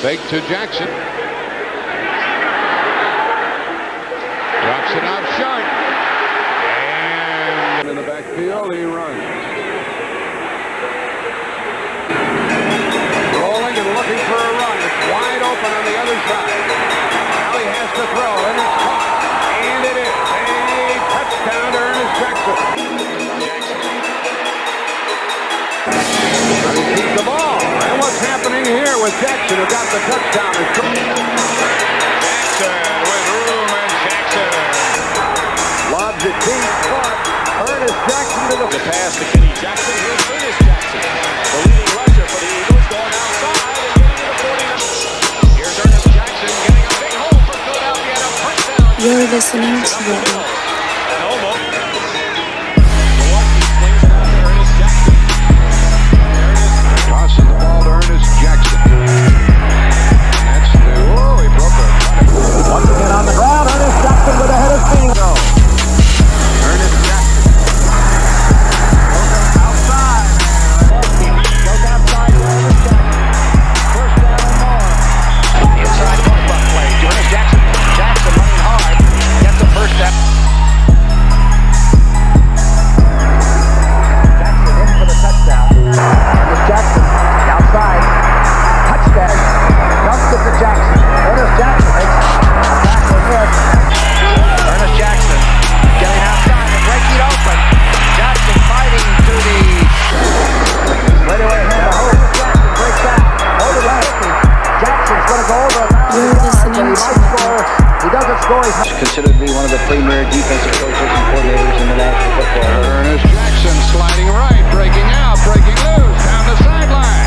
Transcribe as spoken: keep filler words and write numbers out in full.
Fake to Jackson. Drops it out short. And in the backfield, he runs. Rolling and looking for a run. It's wide open on the other side. Now he has to throw, and it's caught. And it is a touchdown to Earnest Jackson. Jackson. Trying to keep the ball. And what's happening here with Jackson, who got the touchdown? Jackson with room, and Jackson lobs it deep, caught. Earnest Jackson to the, the pass to Kenny Jackson. Here's Earnest Jackson, the leading rusher for the Eagles, going outside and getting to the forty-nine. Here's Earnest Jackson getting a big hole for Philadelphia and a touchdown. You're listening to the Tossing the ball to Earnest Jackson. That's the, oh, he broke it. Once again on the ground, Earnest Jackson with a head of steam. Go. Earnest Jackson. Goes outside. Goes outside to Earnest Jackson. First down and more. Inside quarterback play. Earnest Jackson. Jackson running hard. Gets the first step. Jackson in for the touchdown. Earnest Jackson outside. Touchdown. Dumps it to Jackson. Earnest Jackson makes a tackle miss. Earnest Jackson getting outside and breaking it open. Jackson fighting to the Right away hand to Earnest Jackson breaks out. Over the fifty. Jackson's going to go over a You're listening he to might score. He doesn't score. He's considered to be one of the premier defensive coaches and coordinators in the National Football League. Earnest Jackson sliding right, breaking out, breaking loose, down the sideline.